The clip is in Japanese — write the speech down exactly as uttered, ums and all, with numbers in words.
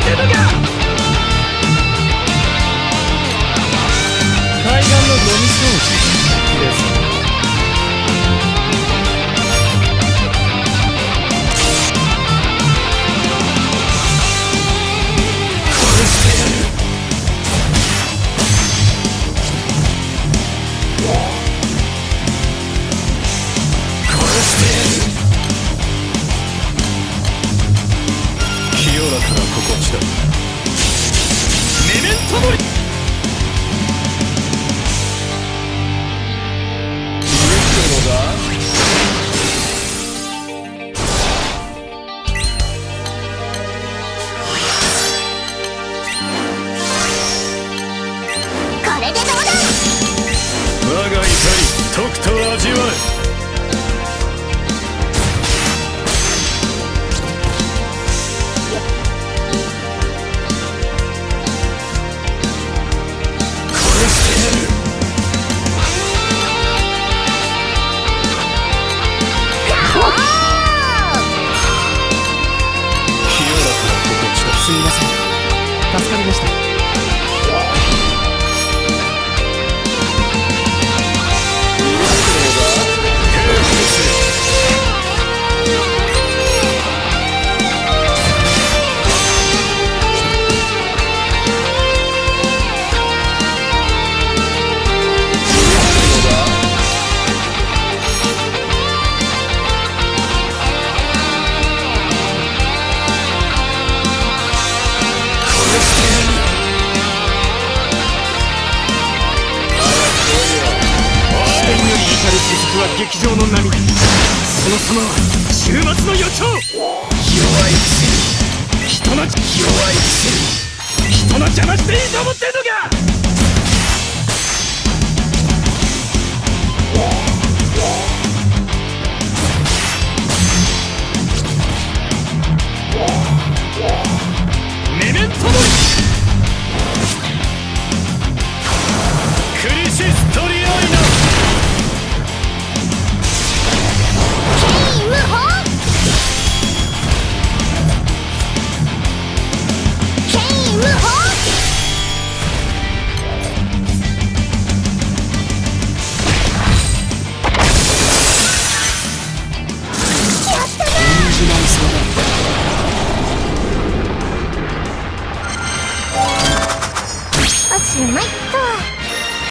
ってんのか。海岸のゴミ掃除です。清らかな心地だ。メメントモリ。 これでどうだ。 我が怒りとくと味わえ。すみません、助かりました。雫は劇場の波、その様は終末の予兆。弱いくせに人の弱いくせに人の邪魔していいと思ってんのか。